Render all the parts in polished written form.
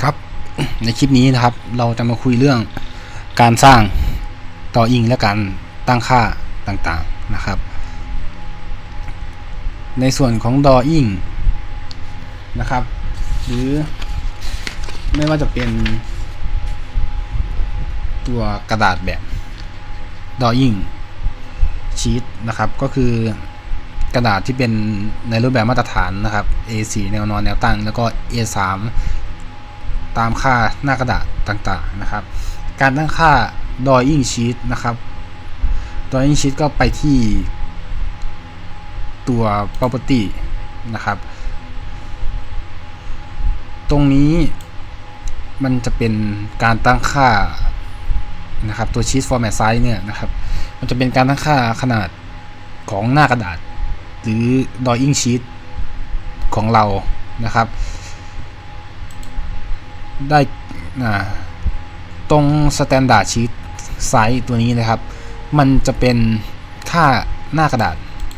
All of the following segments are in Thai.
ครับในคลิปนี้นะครับเราจะมาคุยเรื่องการสร้างต่ออิงและการตั้งค่าต่างๆนะครับในส่วนของ drawing นะครับหรือไม่ว่าจะเป็นตัวกระดาษแบบ drawing sheet นะครับก็คือกระดาษที่เป็นในรูปแบบมาตรฐานนะครับ A4 แนวนอนแนวตั้งแล้วก็ A3 ตามค่าหน้ากระดาษต่างๆนะครับการตั้งค่า drawing sheet นะครับ drawing sheet ก็ไปที่ตัว property นะครับตรงนี้มันจะเป็นการตั้งค่านะครับตัว sheet format size เนี่ยนะครับมันจะเป็นการตั้งค่าขนาดของหน้ากระดาษหรือ drawing sheet ของเรานะครับได้ตรง standard sheet size ตัวนี้นะครับมันจะเป็นค่าหน้ากระดาษ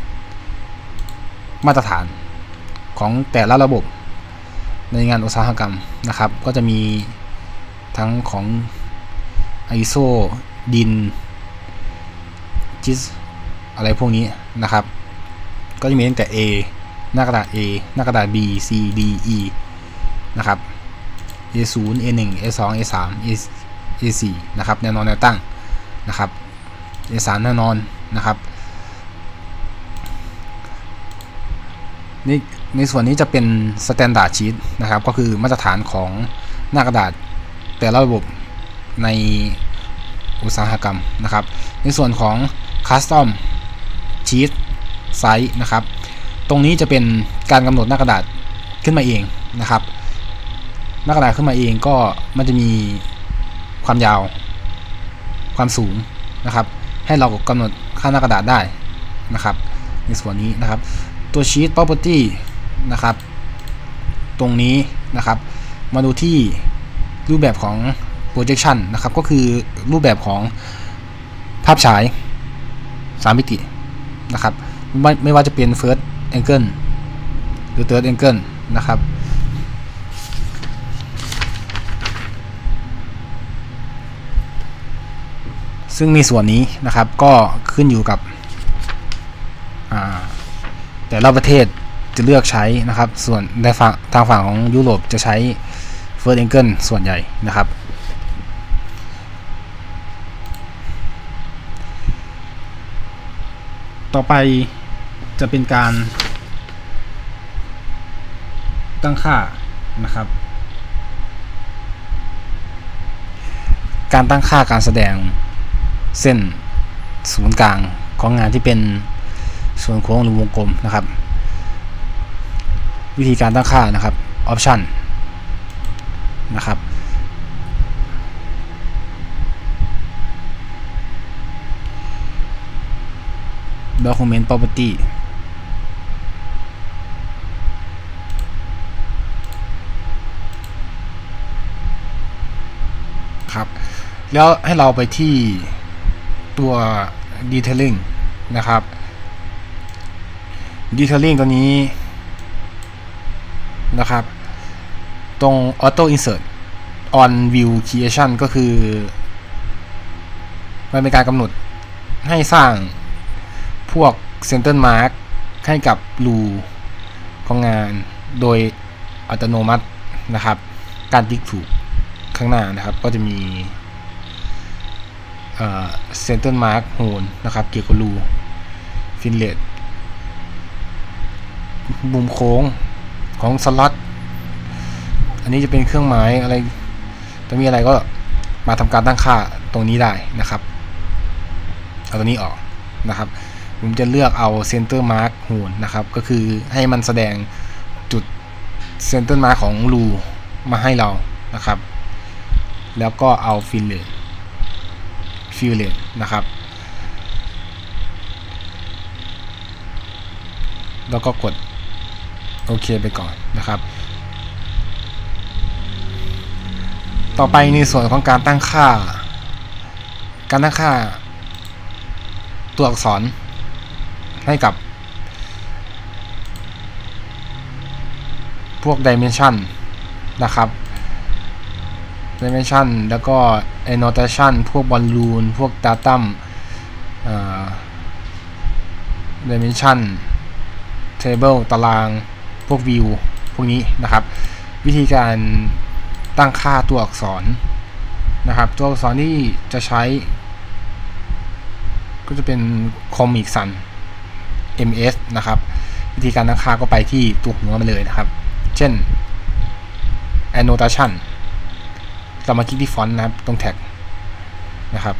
มาตรฐานของแต่ละระบบในงานอุตสาหกรรมนะครับก็จะมีทั้งของ ISO ดิน JIS อะไรพวกนี้นะครับก็จะมีตั้งแต่ A หน้ากระดาษ A หน้ากระดาษ B C D E นะครับ A0 A1 A2 A3 A4 นะครับแนวนอนแนวตั้งนะครับ A3 แนวนอนนะครับในส่วนนี้จะเป็น Standard Sheet นะครับก็คือมาตรฐานของหน้ากระดาษแต่ละระบบในอุตสาหกรรมนะครับในส่วนของ Custom Sheet Size นะครับตรงนี้จะเป็นการกำหนดหน้ากระดาษขึ้นมาเองนะครับหน้ากระดาษขึ้นมาเองก็มันจะมีความยาวความสูงนะครับให้เรากำหนดค่าหน้ากระดาษได้นะครับในส่วนนี้นะครับตัว sheet property นะครับตรงนี้นะครับมาดูที่รูปแบบของ projection นะครับก็คือรูปแบบของภาพฉาย3มิตินะครับไม่ว่าจะเป็น first angle หรือ third angle นะครับซึ่งในส่วนนี้นะครับก็ขึ้นอยู่กับแต่ละประเทศจะเลือกใช้นะครับส่วนในทางฝั่งของยุโรปจะใช้ first angle ส่วนใหญ่นะครับต่อไปจะเป็นการตั้งค่านะครับการตั้งค่าการแสดงเส้นศูนย์กลางของงานที่เป็นส่วนโค้งหรือวงกลมนะครับวิธีการตั้งค่านะครับ option นะครับdocument property ครับแล้วให้เราไปที่ตัว detailing นะครับ detailing ตัวนี้นะครับตรง auto insert on view creation ก็คือมันเป็นการกำหนดให้สร้างพวก center mark ให้กับรูของงานโดยอัตโนมัตินะครับการติ๊กถูกข้างหน้านะครับก็จะมีcenter mark hole นะครับเกี่ยวกับรูฟินเลตมุมโค้งของสล็อตอันนี้จะเป็นเครื่องหมายอะไรจะมีอะไรก็มาทำการตั้งค่าตรงนี้ได้นะครับเอาตัวนี้ออกนะครับผมจะเลือกเอา center mark hole นะครับก็คือให้มันแสดงจุด center mark ของรูมาให้เรานะครับแล้วก็เอาฟิลเลตนะครับแล้วก็กดโอเคไปก่อนนะครับต่อไปในส่วนของการตั้งค่าตัวอักษรให้กับพวก dimension นะครับ dimension แล้วก็ annotation พวกบอลลูนพวก datum dimension table ตารางพวก view พวกนี้นะครับวิธีการตั้งค่าตัวอักษรนะครับตัวอักษรที่จะใช้ก็จะเป็น Comic Sans MS นะครับวิธีการตั้งค่าก็ไปที่ตัวหัวมาเลยนะครับเช่น annotation เรามาคลิกที่ฟอนต์นะครับตรงแท็กนะครับ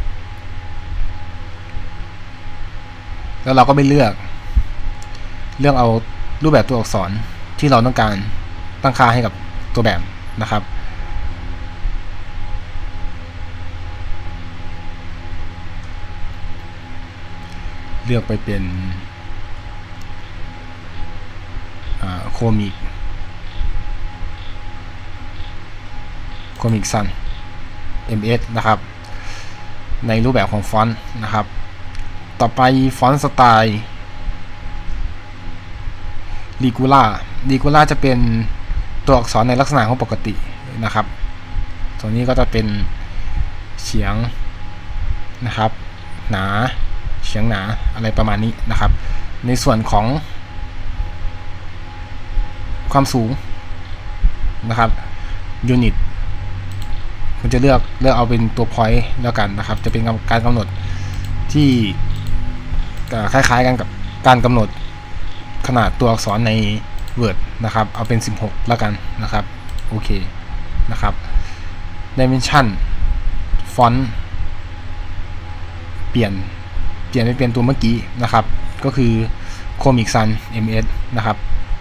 แล้วเราก็ไปเลือกเอารูปแบบตัวอักษรที่เราต้องการตั้งค่าให้กับตัวแบบนะครับเลือกไปเป็นComic Sans MS นะครับในรูปแบบของฟอนต์นะครับต่อไปฟอนต์สไตล์ Regular จะเป็นตัวอักษรในลักษณะของปกตินะครับตัวนี้ก็จะเป็นเฉียงนะครับหนาเฉียงหนาอะไรประมาณนี้นะครับในส่วนของความสูงนะครับยูนิตคุณจะเลือกเอาเป็นตัว point แล้วกันนะครับจะเป็นการกำหนดที่คล้ายๆกันกับการกำหนดขนาดตัวอักษรใน Word นะครับเอาเป็น16แล้วกันนะครับโอเคนะครับ Dimension Font เปลี่ยนไปเป็นตัวเมื่อกี้นะครับก็คือ Comic Sans MS นะครับ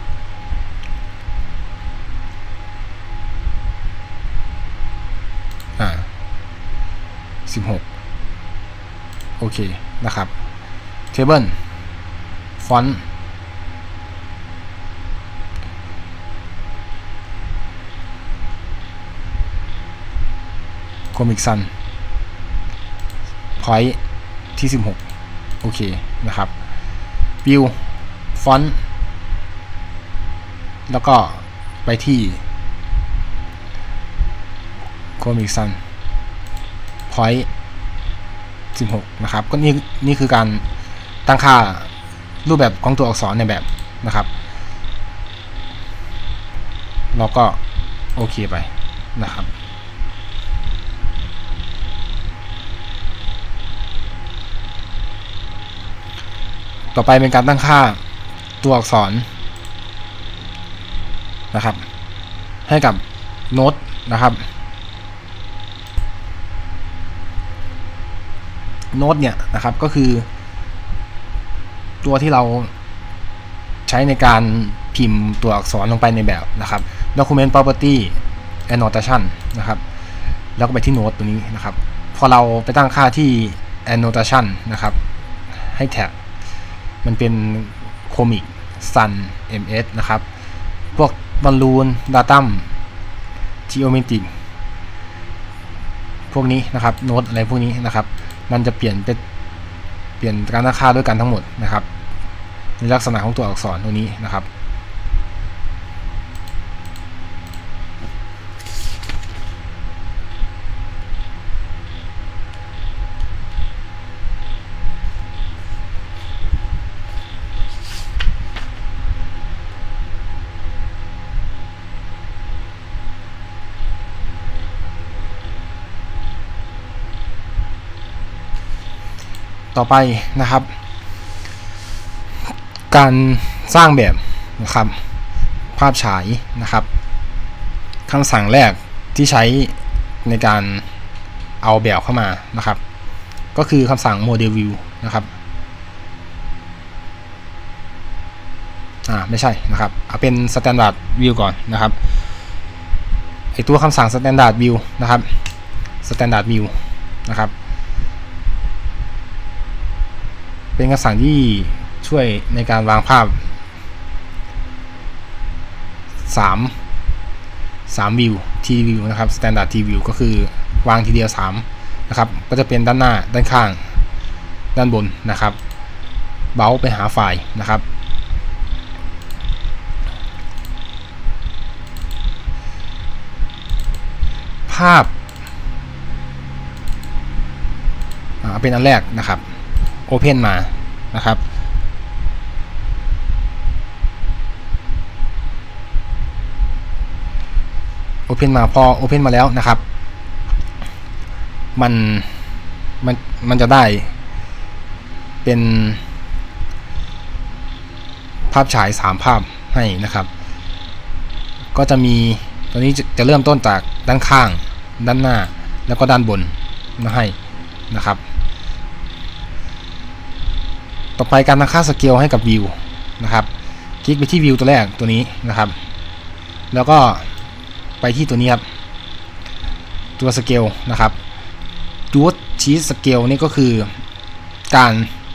16โอเคนะครับ Table Font Comic Sans Point ที่16โอเคนะครับ View Font แล้วก็ไปที่ Comic Sans Point 16นะครับก็นี่คือการตั้งค่ารูปแบบของตัวอักษรในแบบนะครับเราก็โอเคไปนะครับต่อไปเป็นการตั้งค่าตัวอักษรนะครับให้กับโน้ตนะครับโน้ตเนี่ยนะครับก็คือตัวที่เราใช้ในการพิมพ์ตัวอักษรลงไปในแบบนะครับ Document Property Annotation นะครับแล้วก็ไปที่โน้ตตัวนี้นะครับพอเราไปตั้งค่าที่ Annotation นะครับให้แท็กมันเป็น Comic Sans MS นะครับพวกบอลลูน Datum Geometric พวกนี้นะครับโน้ตอะไรพวกนี้นะครับมันจะเปลี่ยนการตั้งค่าด้วยกันทั้งหมดนะครับในลักษณะของตัวอักษรตัวนี้นะครับ ต่อไปนะครับการสร้างแบบนะครับภาพฉายนะครับคำสั่งแรกที่ใช้ในการเอาแบบเข้ามานะครับก็คือคำสั่ง Model View นะครับไม่ใช่นะครับเอาเป็น Standard View ก่อนนะครับไอตัวคำสั่ง Standard View นะครับ Standard View นะครับเป็นคำสั่งที่ช่วยในการวางภาพ3 view T view นะครับ Standard T view ก็คือวางทีเดียว3นะครับก็จะเป็นด้านหน้าด้านข้างด้านบนนะครับเบาไปหาไฟล์นะครับภาพเป็นอันแรกนะครับ Open มานะครับOpen มาพอ Open มาแล้วนะครับมันจะได้เป็นภาพฉาย3ภาพให้นะครับก็จะมีตัวนี้จะเริ่มต้นจากด้านข้างด้านหน้าแล้วก็ด้านบนมาให้นะครับต่อไปการตั้งค่าสเกลให้กับวิวนะครับคลิกไปที่วิวตัวแรกตัวนี้นะครับแล้วก็ไปที่ตัวนี้ครับตัวสเกลนะครับตัวชีสสเกลนี่ก็คือการ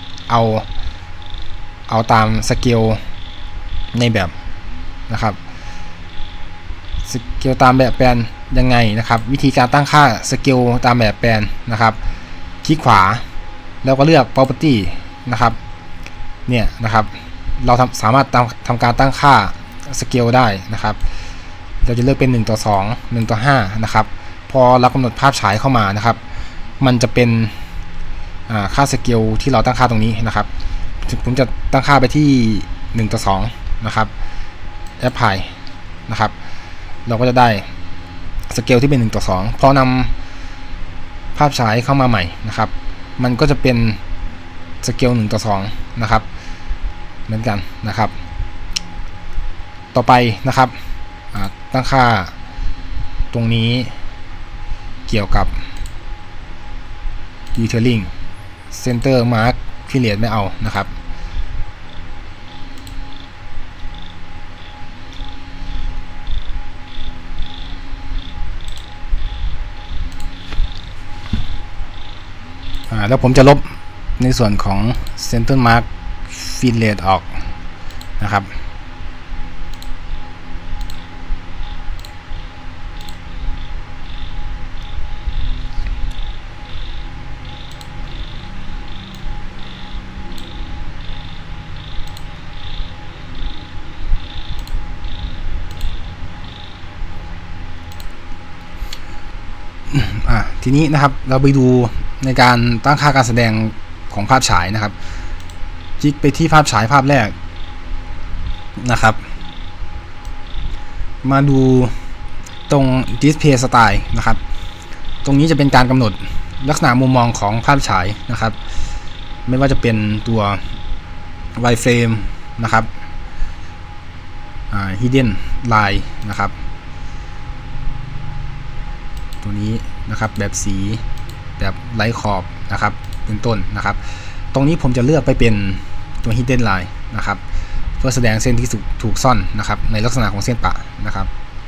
เอาตามสเกลในแบบนะครับสเกลตามแบบแปลนยังไงนะครับวิธีการตั้งค่าสเกลตามแบบแปลนนะครับคลิกขวาแล้วก็เลือก property นะครับเนี่ยนะครับเราสามารถทำการตั้งค่าสเกลได้นะครับเราจะเลือกเป็น1:2 1:5นะครับพอเรากำหนดภาพฉายเข้ามานะครับมันจะเป็นค่าสเกลที่เราตั้งค่าตรงนี้นะครับผมจะตั้งค่าไปที่1:2นะครับ apply นะครับเราก็จะได้สเกลที่เป็น1:2พอนำภาพฉายเข้ามาใหม่นะครับมันก็จะเป็นสเกล1:2นะครับเหมือนกันนะครับต่อไปนะครับตั้งค่าตรงนี้เกี่ยวกับ detailing center mark period ไม่เอานะครับแล้วผมจะลบในส่วนของ center mark period ออกนะครับทีนี้นะครับเราไปดูในการตั้งค่าการแสดงของภาพฉายนะครับคลิกไปที่ภาพฉายภาพแรกนะครับมาดูตรง display style นะครับตรงนี้จะเป็นการกำหนดลักษณะมุมมองของภาพฉายนะครับไม่ว่าจะเป็นตัว wireframe นะครับhidden line นะครับตัวนี้นะครับแบบสีแบบไร้ขอบนะครับเป็นต้นนะครับตรงนี้ผมจะเลือกไปเป็นตัว hidden line นะครับเพื่อแสดงเส้นที่ถูกซ่อนนะครับในลักษณะของเส้นปะนะครับ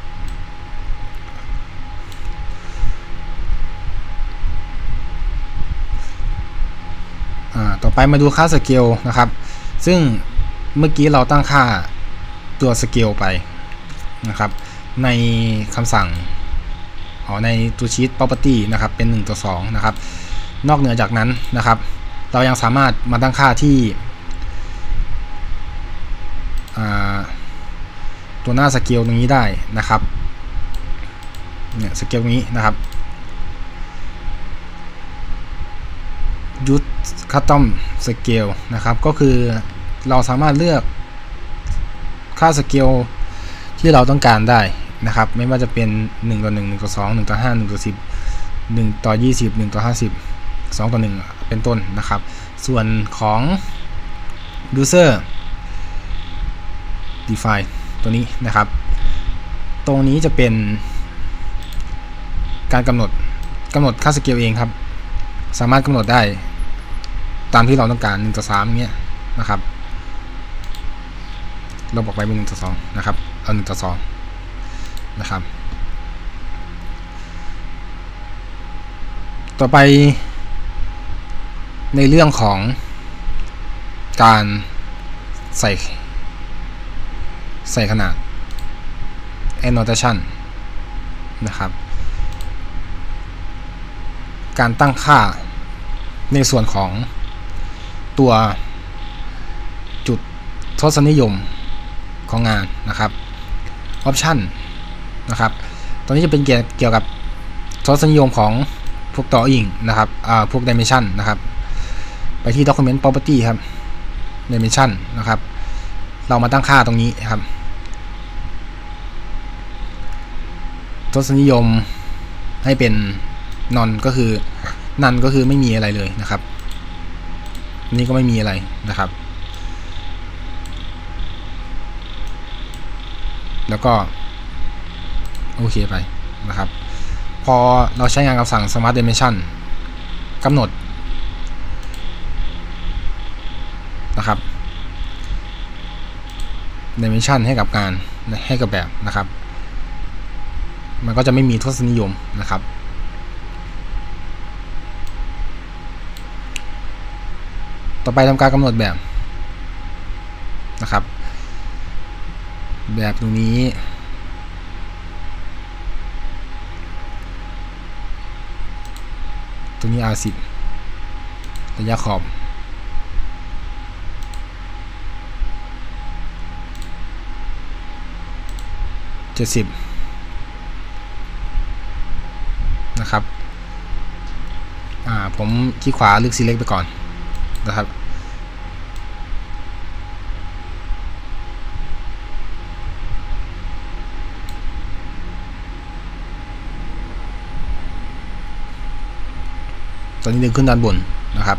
ต่อไปมาดูค่าสเกลนะครับซึ่งเมื่อกี้เราตั้งค่าตัวสเกลไปนะครับในคำสั่งในตัวชีต property นะครับเป็น1:2นะครับนอกเหนือจากนั้นนะครับเรายังสามารถมาตั้งค่าที่ตัวหน้าสเกลตรงนี้ได้นะครับเนี่ยสเกลนี้นะครับuse custom scale นะครับก็คือเราสามารถเลือกค่าสเกลที่เราต้องการได้นะครับไม่ว่าจะเป็น1:1 1:2 1:5 1:10 1:20 1:50 2:1เป็นต้นนะครับส่วนของ user define ตัวนี้นะครับตรงนี้จะเป็นการกำหนดค่าสเกลเองครับสามารถกำหนดได้ตามที่เราต้องการ1:3เงี้ยนะครับเราบอกไปเป็น1:2นะครับเอา1:2นะครับต่อไปในเรื่องของการใส่ขนาด annotation นะครับการตั้งค่าในส่วนของตัวจุดทศนิยมของงานนะครับ option นะครับตอนนี้จะเป็นเกี่ยวกับทศนิยมของพวก drawing นะครับพวก dimension นะครับไปที่ document property ครับ dimension นะครับเรามาตั้งค่าตรงนี้ครับทศนิยมให้เป็น none ก็คือ none ก็คือไม่มีอะไรเลยนะครับนี่ก็ไม่มีอะไรนะครับแล้วก็โอเคไปนะครับพอเราใช้งานคำสั่ง smart dimension กำหนดนะครับ dimension ให้กับการให้กับแบบนะครับมันก็จะไม่มีทศนิยมนะครับต่อไปทำการกำหนดแบบนะครับแบบตรงนี้ตรงนี้ R10 ระยะขอบ70นะครับผมคลิกขวาเลือก select ไปก่อนนะครับตอนนี้ดึงขึ้นด้านบนนะครับ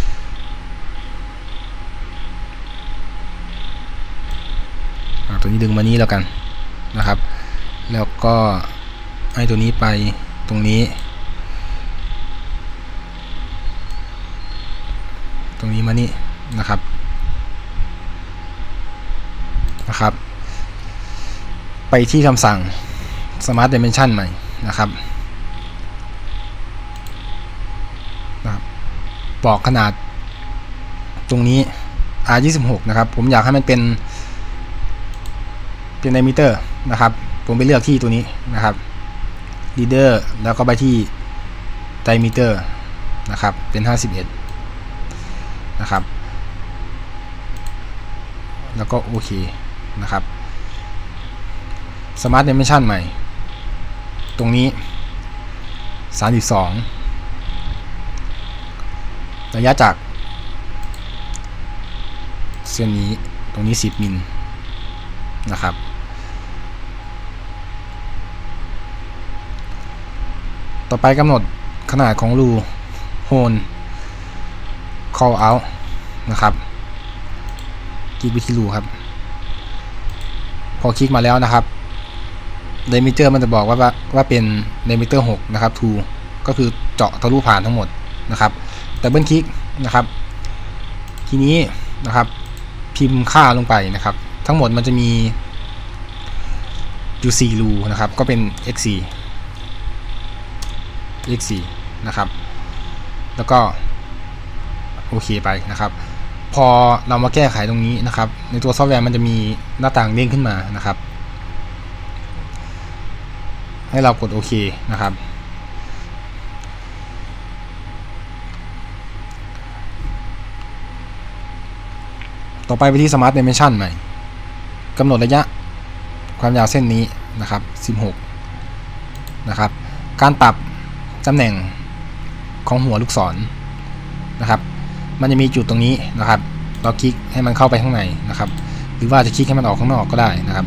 ตัวนี้ดึงมานี้แล้วกันนะครับแล้วก็ให้ตัวนี้ไปตรงนี้มานี่นะครับไปที่คำสั่ง smart dimension ใหม่นะครับบอกขนาดตรงนี้ R26 นะครับผมอยากให้มันเป็นไดมิเตอร์นะครับผมไปเลือกที่ตัวนี้นะครับ leader แล้วก็ไปที่ diameter นะครับเป็น 51นะครับแล้วก็โอเคนะครับ smart dimension ใหม่ตรงนี้32ระยะจากเส้นนี้ตรงนี้10มิลนะครับต่อไปกำหนดขนาดของรูโฮล call out นะครับคลิกไปที่รูครับพอคลิกมาแล้วนะครับ diameter มันจะบอกว่าเป็น diameter 6นะครับ 2 ก็คือเจาะทะลุผ่านทั้งหมดนะครับดับเบิลคลิกนะครับทีนี้นะครับพิมพ์ค่าลงไปนะครับทั้งหมดมันจะมีอยู่4รูนะครับก็เป็น x4 นะครับแล้วก็โอเคไปนะครับพอเรามาแก้ไขตรงนี้นะครับในตัวซอฟต์แวร์มันจะมีหน้าต่างเด้งขึ้นมานะครับให้เรากดโอเคนะครับต่อไปที่ smart dimension ใหม่กำหนดระยะความยาวเส้นนี้นะครับ16นะครับการปรับตำแหน่งของหัวลูกศรนะครับมันจะมีจุดตรงนี้นะครับเราคลิกให้มันเข้าไปข้างในนะครับหรือว่าจะคลิกให้มันออกข้างนอกก็ได้นะครับ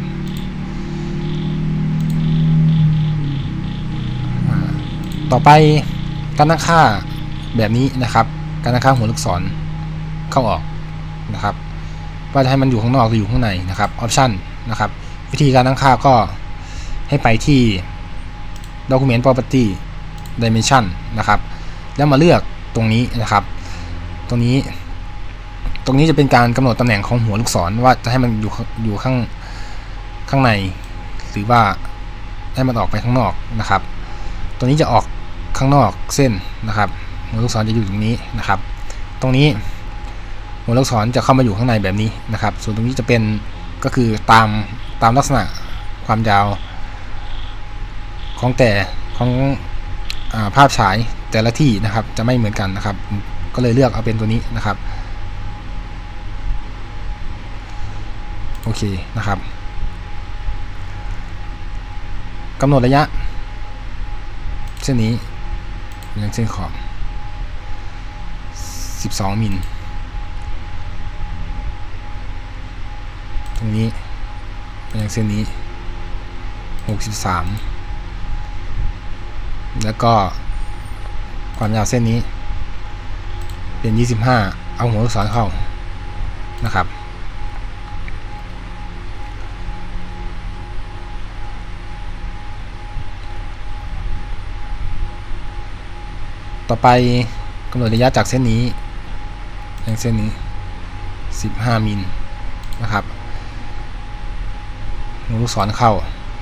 ต่อไปการตั้งค่าแบบนี้นะครับการตั้งค่าหัวลูกศรเข้าออกนะครับว่าจะให้มันอยู่ข้างนอกหรืออยู่ข้างในนะครับออปชันนะครับวิธีการตั้งค่าก็ให้ไปที่ document property dimension นะครับแล้วมาเลือกตรงนี้นะครับตรงนี้จะเป็นการกำหนดตำแหน่งของหัวลูกศรว่าจะให้มันอยู่ข้างในหรือว่าให้มันออกไปข้างนอกนะครับตัวนี้จะออกข้างนอกเส้นนะครับหัวลูกศรจะอยู่ตรงนี้นะครับตรงนี้หัวลูกศรจะเข้ามาอยู่ข้างในแบบนี้นะครับส่วนตรงนี้จะเป็นก็คือตามลักษณะความยาวของภาพฉายแต่ละที่นะครับจะไม่เหมือนกันนะครับก็เลยเลือกเอาเป็นตัวนี้นะครับโอเคนะครับกำหนดระยะเส้นนี้ยังเส้นขอบ12มิลตรงนี้เป็นยังเส้นนี้63แล้วก็ความยาวเส้นนี้เป็น25เอาหัวลูกศรเข้านะครับต่อไปกำหนดระยะจากเส้นนี้ยังเส้นนี้15มิลนะครับหัวลูกศรเข้า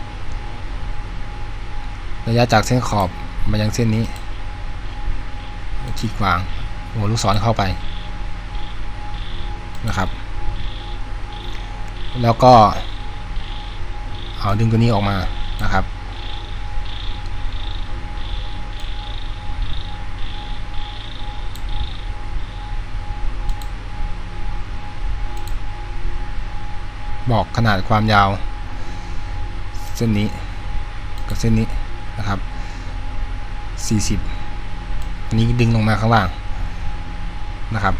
ระยะจากเส้นขอบมายังเส้นนี้ขีดขวางหัวลูกศรเข้าไปนะครับแล้วก็เอาดึงตัวนี้ออกมานะครับบอกขนาดความยาวเส้นนี้กับเส้นนี้นะครับ40อันนี้ดึงลงมาข้างล่างนะครับ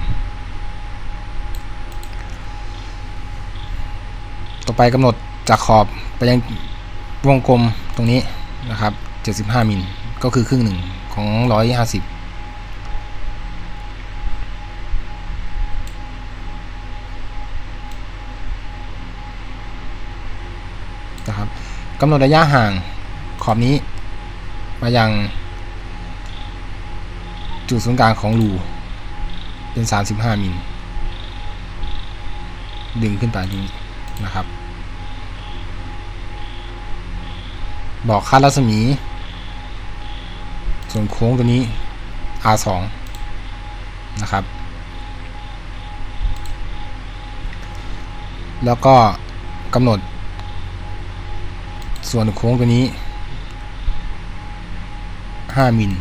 ต่อไปกำหนดจากขอบไปยังวงกลมตรงนี้นะครับ75มิลก็คือครึ่งหนึ่งของ150นะครับกำหนดระยะห่างขอบนี้มายังจุดศูนย์กลางของรูเป็น35มิลดึงขึ้นไปนี้นะครับบอกค่ารัศมีส่วนโค้งตัวนี้ R2 นะครับแล้วก็กำหนดส่วนโค้งตัวนี้5มิล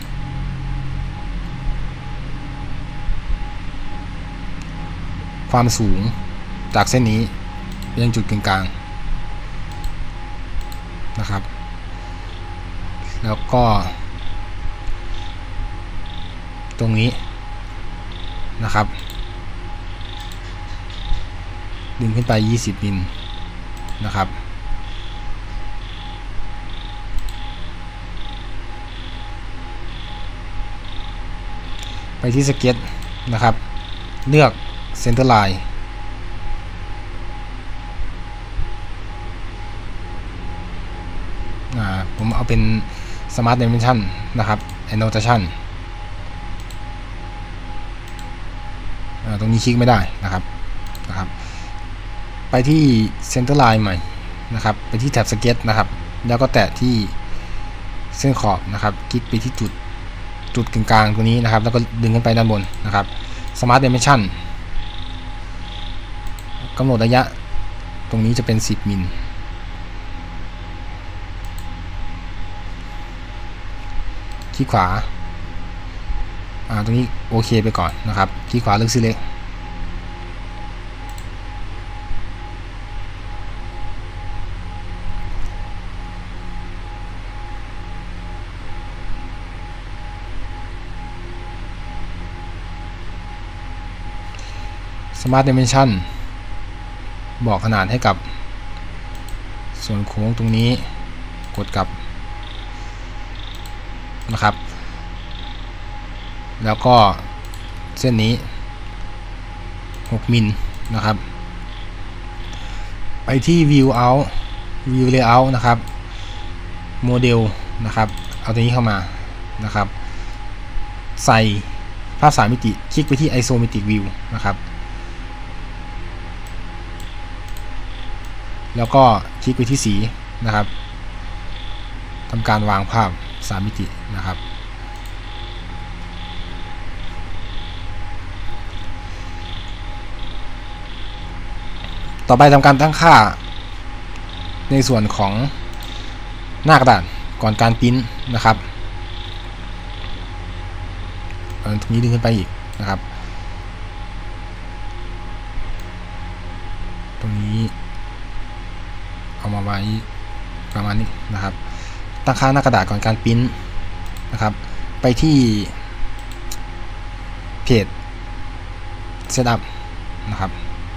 ความสูงจากเส้นนี้ยังจุดกลางนะครับแล้วก็ตรงนี้นะครับดึงขึ้นไป20มิลนะครับไปที่สเก็ตนะครับเลือกเซนเตอร์ไลน์ผมเอาเป็น Smart Dimension นะครับ Annotation ตรงนี้คลิกไม่ได้นะครับไปที่ Center Line ใหม่นะครับไปที่แท็บ Sketch นะครับแล้วก็แตะที่เส้นขอบนะครับคลิกไปที่จุดกลางๆตัวนี้นะครับแล้วก็ดึงขึ้นไปด้านบนนะครับ Smart Dimension กำหนดระยะตรงนี้จะเป็น10มิลคลิกขวาตรงนี้โอเคไปก่อนนะครับคลิกขวาเลือก Select Smart Dimension บอกขนาดให้กับส่วนโค้งตรงนี้กดกลับนะครับแล้วก็เส้นนี้6มิลนะครับไปที่ View Layout นะครับโมเดลนะครับเอาตัวนี้เข้ามานะครับใส่ภาพ3มิติคลิกไปที่ Isometric View นะครับแล้วก็คลิกไปที่สีนะครับทำการวางภาพ3มิตินะครับต่อไปทำการตั้งค่าในส่วนของหน้ากระดาษก่อนการพิมพ์นะครับตรงนี้ดึงขึ้นไปอีกนะครับตรงนี้เอามาไว้ประมาณนี้นะครับตั้งค่าหน้ากระดาษก่อนการพิมพ์นะครับไปที่เพจ Setup นะครับ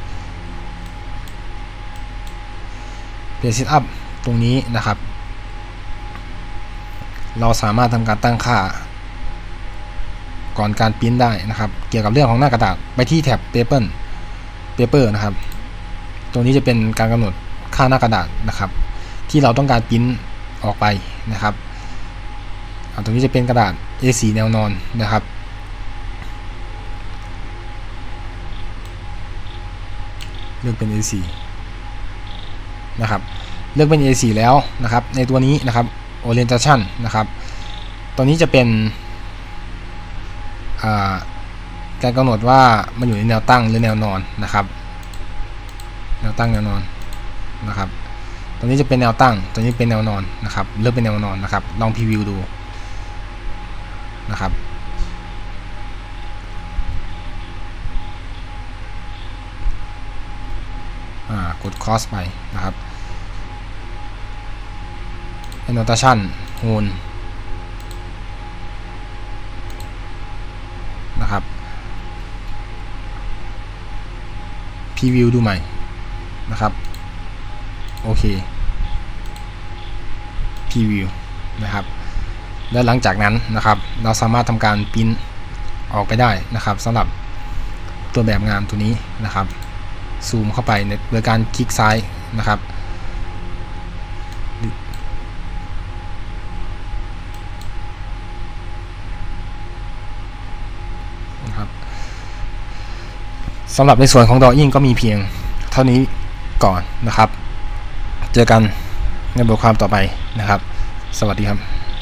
เพจ Setup ตรงนี้นะครับเราสามารถทำการตั้งค่าก่อนการพิมพ์ได้นะครับเกี่ยวกับเรื่องของหน้ากระดาษไปที่แท็บ Paper นะครับตรงนี้จะเป็นการกำหนดค่าหน้ากระดาษนะครับที่เราต้องการพิมพ์ออกไปนะครับตรงนี้จะเป็นกระดาษ A4 แนวนอนนะครับเลือกเป็น A4 นะครับเลือกเป็น A4 แล้วนะครับในตัวนี้นะครับ Orientation นะครับตัวนี้จะเป็นการกำหนดว่ามันอยู่ในแนวตั้งหรือแนวนอนนะครับแนวตั้งแนวนอนนะครับตัวนี้จะเป็นแนวตั้งตัวนี้เป็นแนวนอนนะครับเลือกเป็นแนวนอนนะครับลองพรีวิวดูนะครับกด cross ไปนะครับ annotation whole นะครับพรีวิวดูใหม่นะครับโอเคพรีวิวนะครับและหลังจากนั้นนะครับเราสามารถทำการพิมพ์ออกไปได้นะครับสำหรับตัวแบบงานตัวนี้นะครับซูมเข้าไปโดยการคลิกซ้ายนะครับสำหรับในส่วนของ Drawing ก็มีเพียงเท่านี้ก่อนนะครับเจอกันในบทความต่อไปนะครับสวัสดีครับ